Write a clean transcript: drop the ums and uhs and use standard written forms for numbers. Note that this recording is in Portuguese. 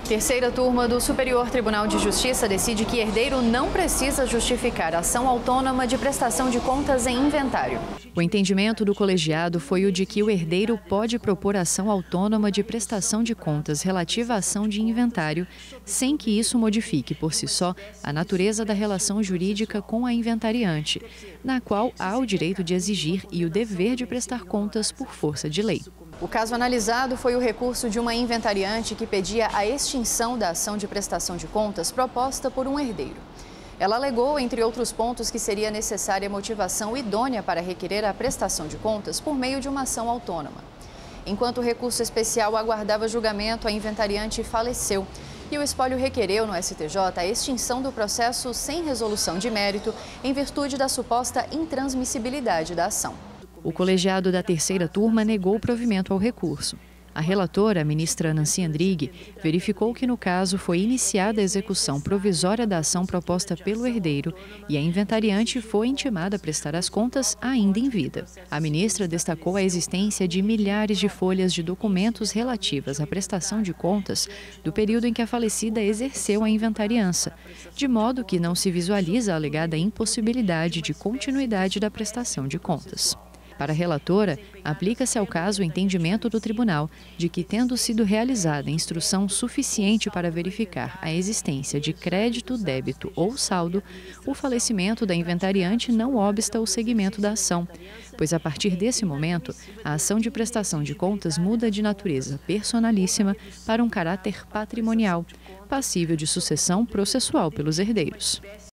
Terceira turma do Superior Tribunal de Justiça decide que herdeiro não precisa justificar ação autônoma de prestação de contas em inventário. O entendimento do colegiado foi o de que o herdeiro pode propor ação autônoma de prestação de contas relativa à ação de inventário, sem que isso modifique por si só a natureza da relação jurídica com a inventariante, na qual há o direito de exigir e o dever de prestar contas por força de lei. O caso analisado foi o recurso de uma inventariante que pedia a extinção da ação de prestação de contas proposta por um herdeiro. Ela alegou, entre outros pontos, que seria necessária motivação idônea para requerer a prestação de contas por meio de uma ação autônoma. Enquanto o recurso especial aguardava julgamento, a inventariante faleceu e o espólio requereu no STJ a extinção do processo sem resolução de mérito em virtude da suposta intransmissibilidade da ação. O colegiado da terceira turma negou o provimento ao recurso. A relatora, a ministra Nancy Andrighi, verificou que no caso foi iniciada a execução provisória da ação proposta pelo herdeiro e a inventariante foi intimada a prestar as contas ainda em vida. A ministra destacou a existência de milhares de folhas de documentos relativas à prestação de contas do período em que a falecida exerceu a inventariança, de modo que não se visualiza a alegada impossibilidade de continuidade da prestação de contas. Para a relatora, aplica-se ao caso o entendimento do tribunal de que, tendo sido realizada instrução suficiente para verificar a existência de crédito, débito ou saldo, o falecimento da inventariante não obsta o seguimento da ação, pois a partir desse momento, a ação de prestação de contas muda de natureza personalíssima para um caráter patrimonial, passível de sucessão processual pelos herdeiros.